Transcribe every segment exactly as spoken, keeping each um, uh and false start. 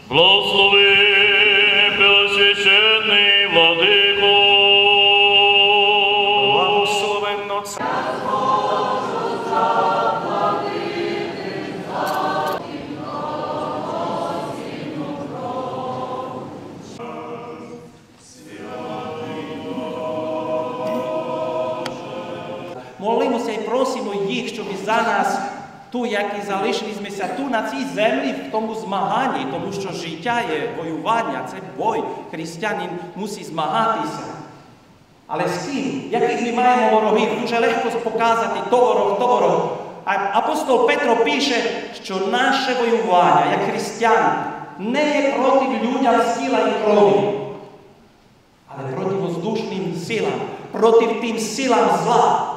Благослови, Преосвященний Владико. Благословенно Молимося і просимо їх, щоб і за нас, ту, як і залишилися тут на цій землі, в тому змаганні, тому що життя є воювання, це бой. Християнин мусить змагатися. Але з ким? Яких ми маємо ворогів? Дуже легко показати то ворог, то ворог. А апостол Петро пише, що наше воювання, як християн, не є проти людям сила і крові, але проти воздушним силам, проти тим силам зла.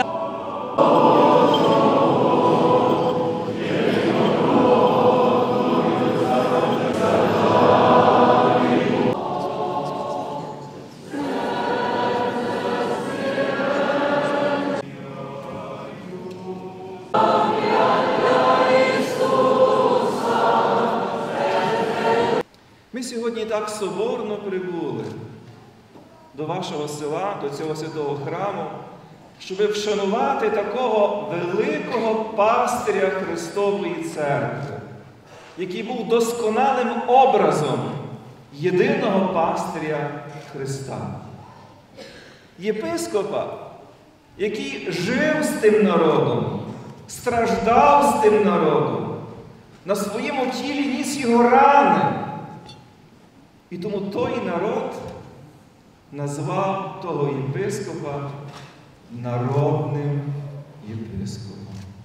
Ми сьогодні так соборно прибули до вашого села, до цього святого храму, щоб вшанувати такого великого пастиря Христової Церкви, який був досконалим образом єдиного пастиря Христа. Єпископа, який жив з тим народом, страждав з тим народом, на своєму тілі ніс його рани. І тому той народ назвав того єпископа народним єпископом.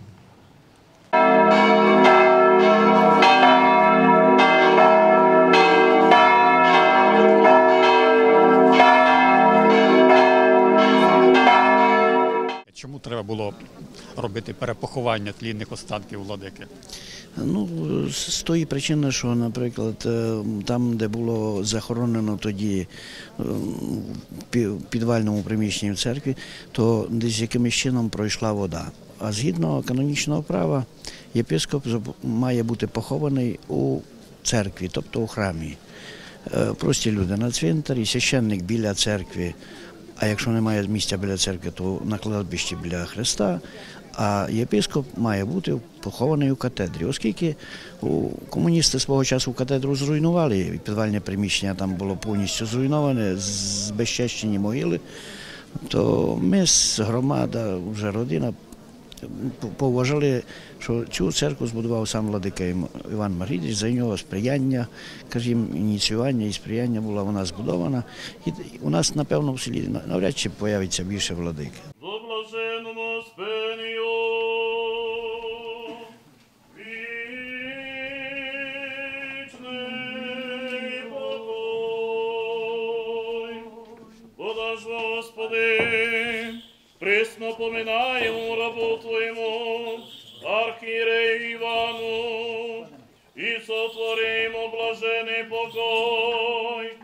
Чому треба було робити перепоховання тлінних останків владики? Ну, з тої причини, що, наприклад, там, де було захоронено тоді в підвальному приміщенні в церкві, то десь якимось чином пройшла вода. А згідно канонічного права, єпископ має бути похований у церкві, тобто у храмі. Прості люди на цвинтарі, священник біля церкви, а якщо немає місця біля церкви, то на кладбищі біля Христа, а єпископ має бути похований у катедрі. Оскільки комуністи свого часу катедру зруйнували, підвальне приміщення там було повністю зруйноване, збезчещені могили, то ми з громада, вже родина, поважали, що цю церкву збудував сам владика Іван Маргіліч, за нього сприяння, скажімо, ініціювання і сприяння була вона збудована. І у нас, напевно, в селі навряд чи появиться більше владики. До блаженному спинію вічний покой. Подаж, Господи, присно поминаємо рабу Твоєму, архієрею Івану, і сотворимо блажений покой